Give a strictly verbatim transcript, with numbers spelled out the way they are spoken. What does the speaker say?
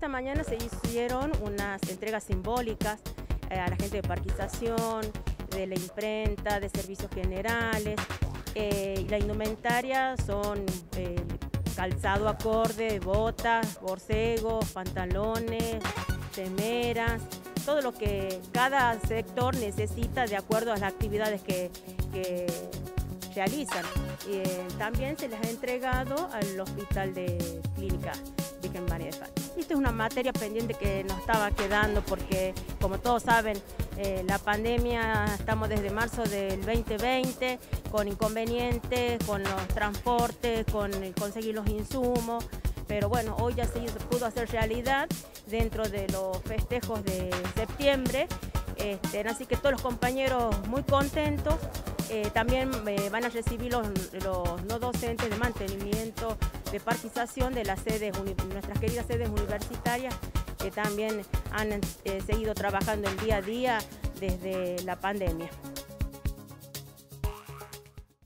esta mañana se hicieron unas entregas simbólicas eh, a la gente de parquización, de la imprenta, de servicios generales. Eh, la indumentaria son eh, calzado acorde, botas, borcegos, pantalones, remeras, todo lo que cada sector necesita de acuerdo a las actividades que, que realizan. Eh, también se les ha entregado al Hospital de Clínica Virgen María de Fátima. Esta es una materia pendiente que nos estaba quedando porque, como todos saben, eh, la pandemia, estamos desde marzo del veinte veinte con inconvenientes, con los transportes, con el conseguir los insumos, pero bueno, hoy ya se pudo hacer realidad dentro de los festejos de septiembre, este, así que todos los compañeros muy contentos. Eh, también eh, van a recibir los, los no docentes de mantenimiento, de parquización de las sedes, nuestras queridas sedes universitarias, que también han eh, seguido trabajando el día a día desde la pandemia.